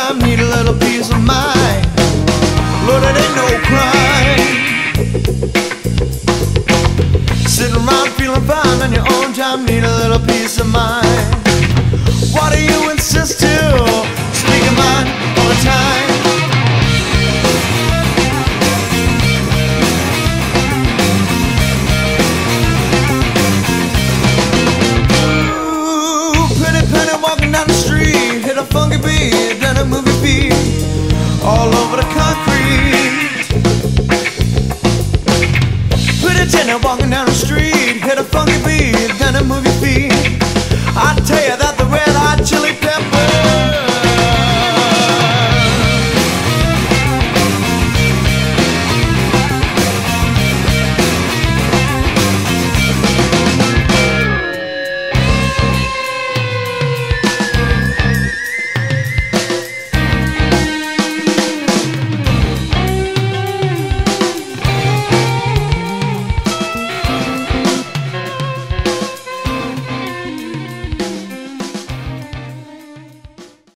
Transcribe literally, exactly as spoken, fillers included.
time, need a little peace of mind. Lord, it ain't no crime sitting around feeling fine on your own time, need a little peace of mind. Why do you insist to speak your mind all the time? Walking down the street, hit a funky beat, then a movie beat all over the concrete. Pretty tenor walking down